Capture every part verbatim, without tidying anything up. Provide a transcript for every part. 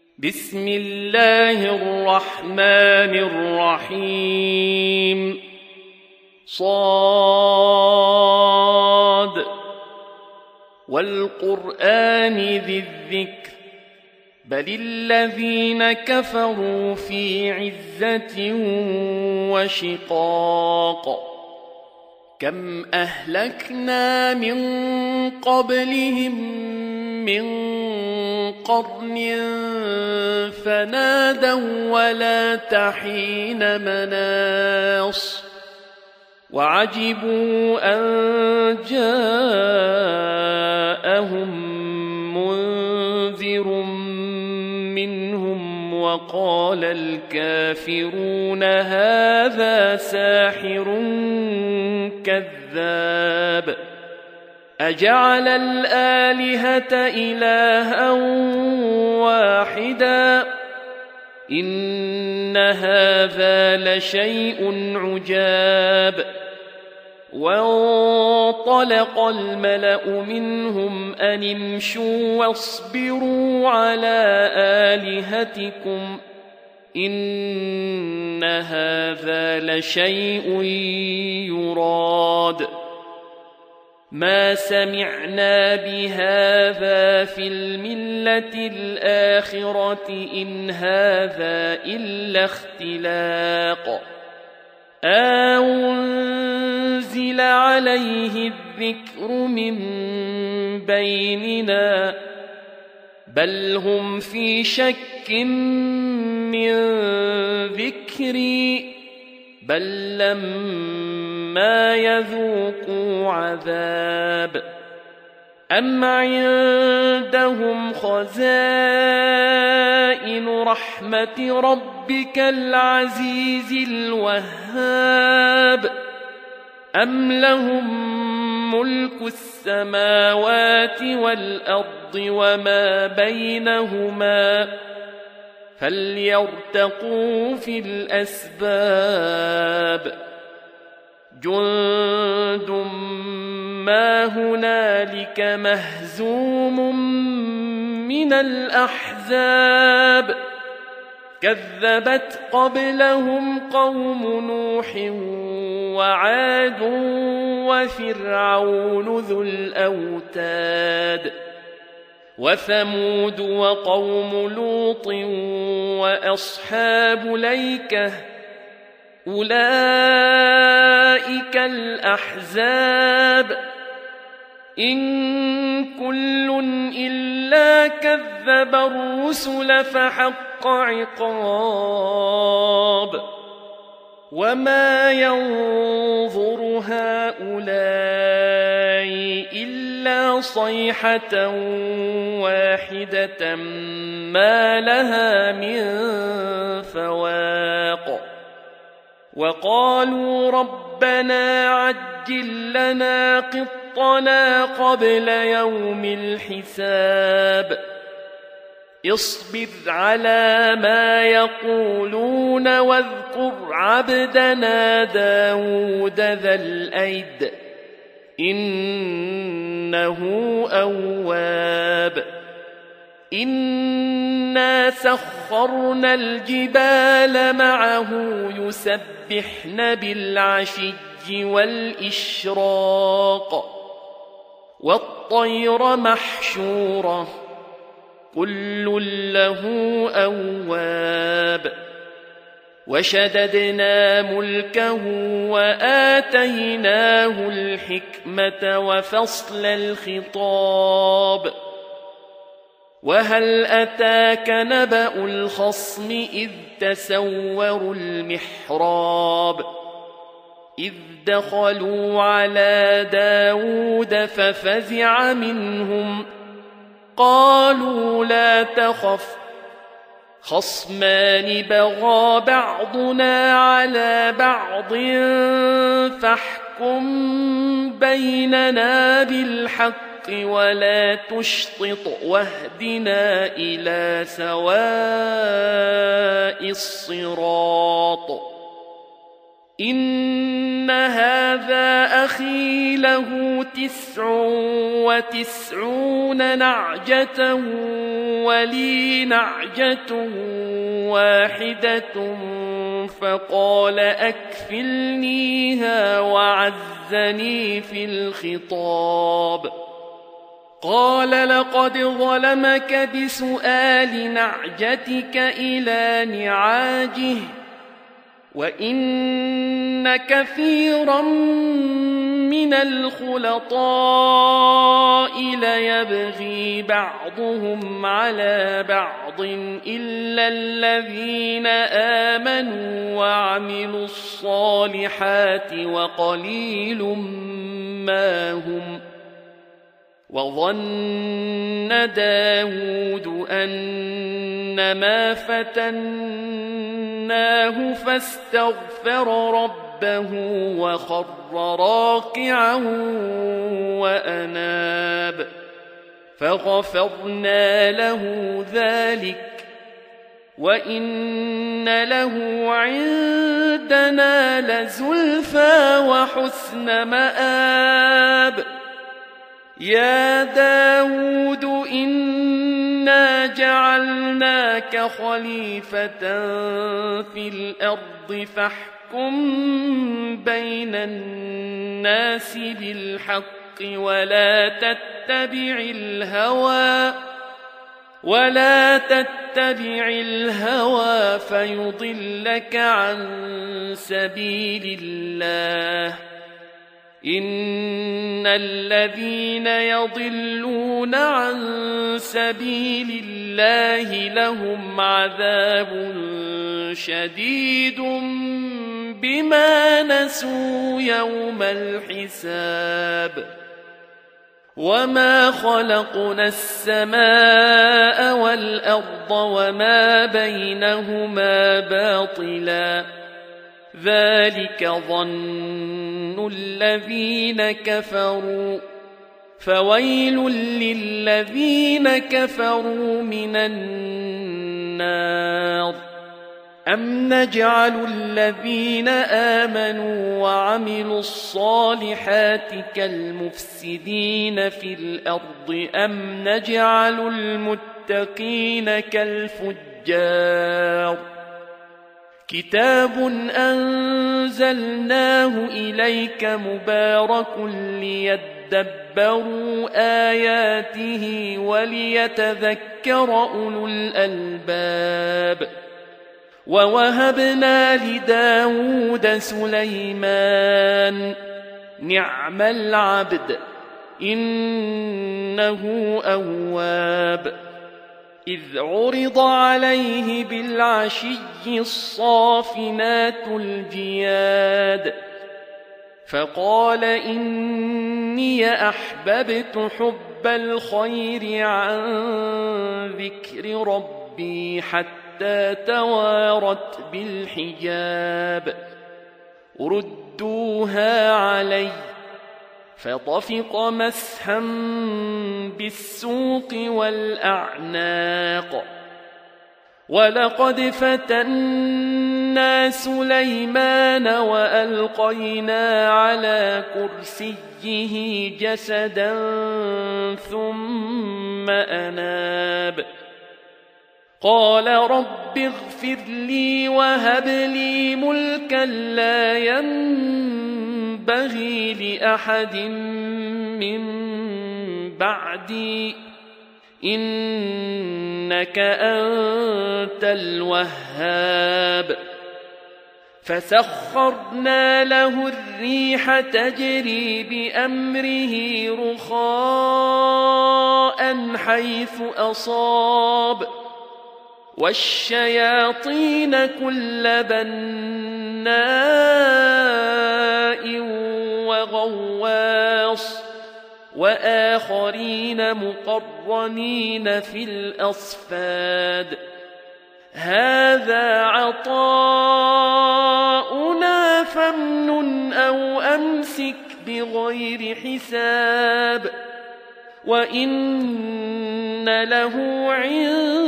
بسم الله الرحمن الرحيم صاد والقرآن ذي الذكر بل الذين كفروا في عزة وشقاق كم أهلكنا من قبلهم من قرن فنادوا ولا تحين مناص وعجبوا أن جاءهم منذر منهم وقال الكافرون هذا ساحر كذاب أجعل الآلهة إلها واحدا إن هذا لشيء عجاب وانطلق الملأ منهم أن امشوا واصبروا على آلهتكم إن هذا لشيء يراد ما سمعنا بهذا في الملة الآخرة إن هذا إلا اختلاق أنزل عليه الذكر من بيننا بل هم في شك من ذكري بل لما يذوقوا عذاب أم عندهم خزائن رحمة ربك العزيز الوهاب أم لهم ملك السماوات والأرض وما بينهما فليرتقوا في الأسباب جند ما هنالك مهزوم من الأحزاب كذبت قبلهم قوم نوح وعاد وفرعون ذو الأوتاد وثمود وقوم لوط وأصحاب الأيكة أولئك الأحزاب إن كل إلا كذب الرسل فحق عقاب وما ينظر هؤلاء إلا صيحة واحدة ما لها من فواق وقالوا ربنا عجل لنا قطنا قبل يوم الحساب اصبر على ما يقولون واذكر عبدنا داود ذا الأيد إنه أواب إنا سخرنا الجبال معه يسبحن بالعشي والإشراق والطير محشورة كل له أواب وشددنا ملكه وآتيناه الحكمة وفصل الخطاب وهل أتاك نبأ الخصم إذ تسوروا المحراب إذ دخلوا على داود ففزع منهم قالوا لا تخف خصمان بغى بعضنا على بعض فاحكم بيننا بالحق ولا تشطط واهدنا إلى سواء الصراط إن هذا أخي له تسع وتسعون نعجة ولي نعجة واحدة فقال أكفلنيها وعزني في الخطاب قال لقد ظلمك بسؤال نعجتك إلى نعاجه وإن كثيرا من الخلطاء ليبغي بعضهم على بعض إلا الذين آمنوا وعملوا الصالحات وقليل ما هم وظن داود أنما فتناه فاستغفر ربه وخر راكعا وأناب فغفرنا له ذلك وإن له عندنا لزلفى وحسن مآب يا داود إنا جعلناك خليفة في الأرض فاحكم بين الناس بالحق ولا تتبع الهوى ولا تتبع الهوى فيضلك عن سبيل الله إن الذين يضلون عن سبيل الله لهم عذاب شديد بما نسوا يوم الحساب وما خلقنا السماء والأرض وما بينهما باطلا ذلك ظن الذين كفروا فويل للذين كفروا من النار أم نجعل الذين آمنوا وعملوا الصالحات كالمفسدين في الأرض أم نجعل المتقين كالفجار كتاب أنزلناه إليك مبارك ليدبروا آياته وليتذكر أولو الألباب ووهبنا لداود سليمان نعم العبد إنه أواب إذ عرض عليه بالعشي الصافنات الجياد فقال إني أحببت حب الخير عن ذكر ربي حتى توارت بالحجاب ردوها علي فطفق مسحا بالسوق والأعناق ولقد فتنا سليمان وألقينا على كرسيه جسدا ثم أناب قال رب اغفر لي وهب لي ملكا لا ينبغي لأحد من بعدي إنك أنت الوهاب فسخرنا له الريح تجري بأمره رخاء حيث أصاب والشياطين كل بناء وغواص وآخرين مقرنين في الأصفاد هذا عطاؤنا فامنن أو أمسك بغير حساب وإن له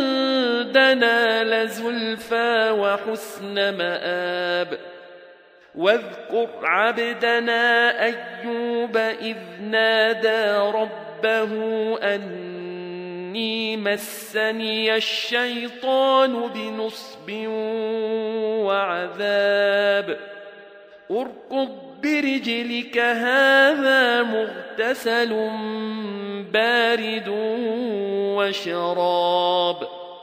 عندنا لزلفى وحسن مآب واذكر عبدنا أيوب إذ نادى ربه أني مسني الشيطان بنصب وعذاب اركض برجلك هذا مغتسل بارد وشراب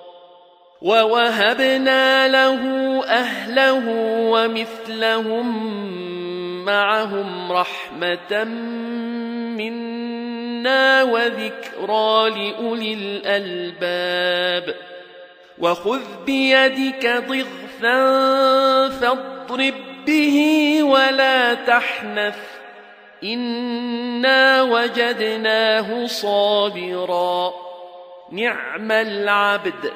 ووهبنا له أهله ومثلهم معهم رحمة منا وذكرى لأولي الألباب وخذ بيدك ضغثا فاضرب به ولا تحنث إنا وجدناه صابرا نعم العبد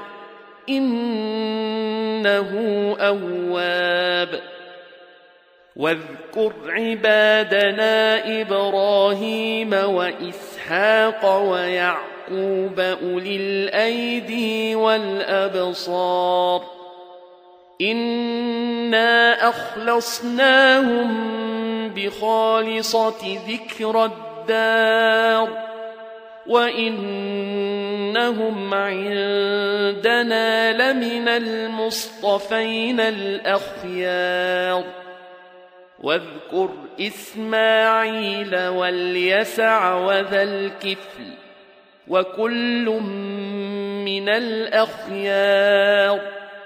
إنه أواب واذكر عبادنا إبراهيم وإسحاق ويعقوب أولي الأيدي والأبصار إنا أخلصناهم بخالصة ذكر الدار وإنهم عندنا لمن المصطفين الأخيار واذكر إسماعيل واليسع وذا الكفل وكل من الأخيار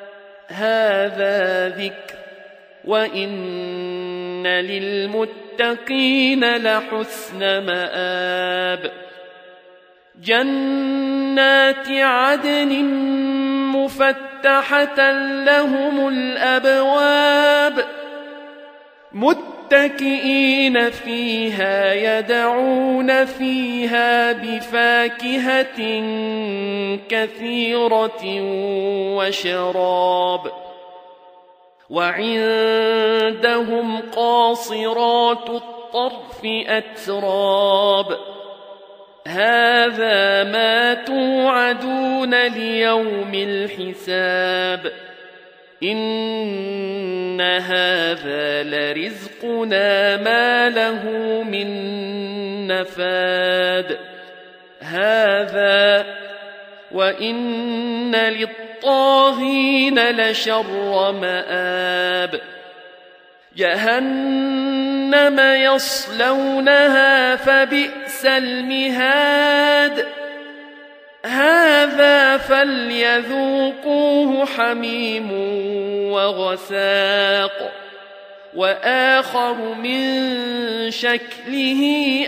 هذا ذكر وإن للمتقين لحسن مآب جنات عدن مفتحة لهم الأبواب متكئين فيها يدعون فيها بفاكهة كثيرة وشراب وعندهم قاصرات الطرف أتراب هذا ما توعدون ليوم الحساب إن هذا لرزقنا ما له من نفاد هذا وإن للطاغين لشر مآب جهنم يصلونها فبئس المهاد هذا فليذوقوه حميم وغساق وآخر من شكله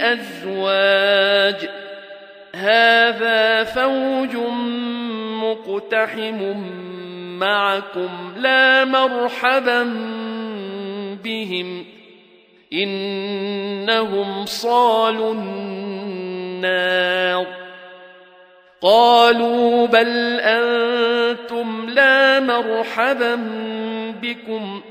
أزواج هذا فوج مقتحم معكم لا مرحبا بهم إنهم صالوا النار قالوا بل أنتم لا مرحبا بكم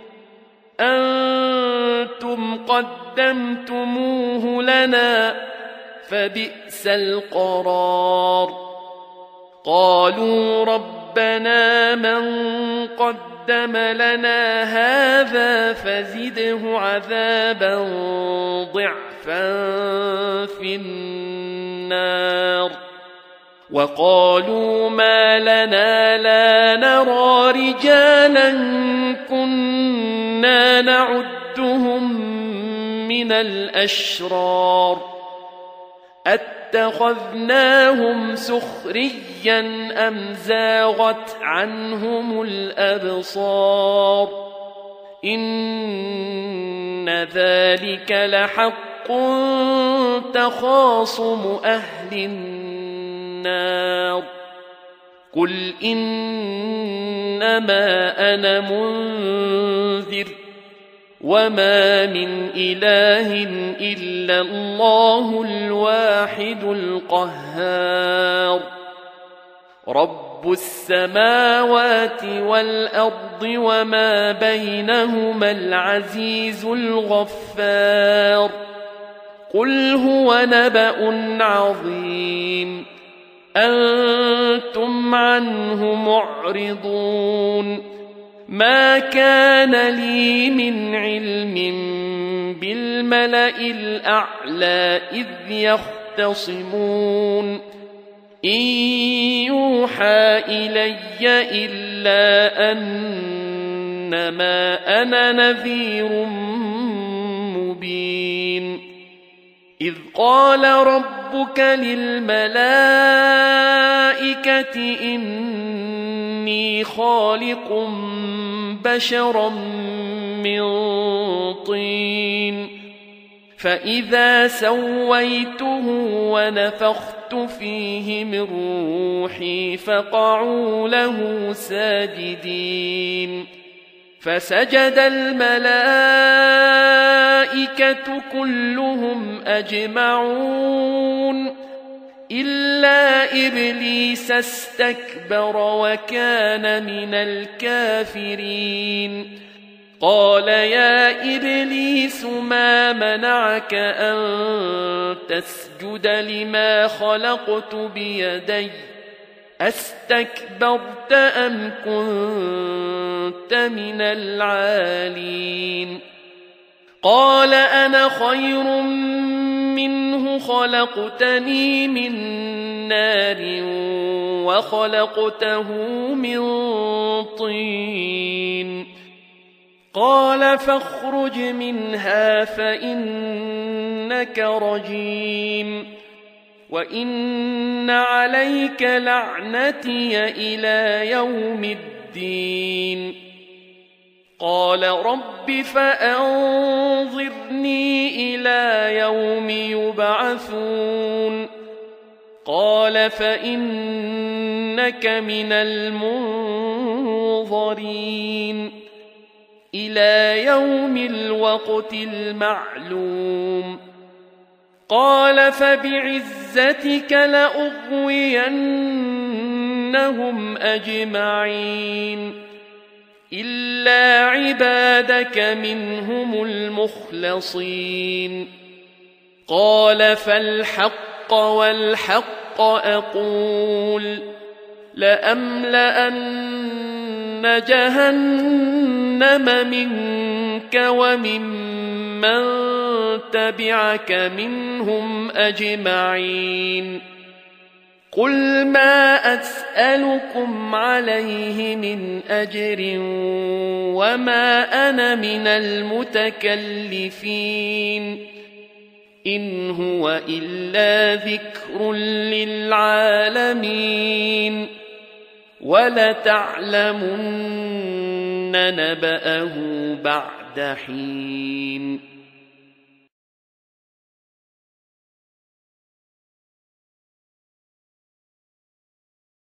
أنتم قدمتموه لنا فبئس القرار قالوا ربنا من قدم لنا هذا فزده عذابا ضعفا في النار وقالوا ما لنا لا نرى رجالا كنا نعدهم من الأشرار أتخذناهم سخريا أم زاغت عنهم الأبصار إن ذلك لحق تخاصم أهل النار قل إنما أنا منذر وما من إله إلا الله الواحد القهار رب السماوات والأرض وما بينهما العزيز الغفار قل هو نبأ عظيم أنتم عنه معرضون ما كان لي من علم بالملأ الأعلى إذ يختصمون إن يوحى إلي إلا أنما أنا نذير مبين إذ قال ربك للملائكة إني خالق بشرا من طين فإذا سويته ونفخت فيه من روحي فقعوا له ساجدين فسجد الملائكة كلهم أجمعون إلا إبليس استكبر وكان من الكافرين قال يا إبليس ما منعك أن تسجد لما خلقت بيدي أستكبرت أم كنت من العالين قال أنا خير منه خلقتني من نار وخلقته من طين قال فاخرج منها فإنك رجيم وإن عليك لعنتي إلى يوم الدين قال رب فأنظرني إلى يوم يبعثون قال فإنك من المنظرين إلى يوم الوقت المعلوم قال فبعزتك لأغوينهم أجمعين إلا عبادك منهم المخلصين قال فالحق والحق أقول لأملأن جهنم منك وممن تبعك منهم أجمعين قل ما أسألكم عليه من أجر وما أنا من المتكلفين إن هو إلا ذكر للعالمين ولتعلمن نبأه بعد حين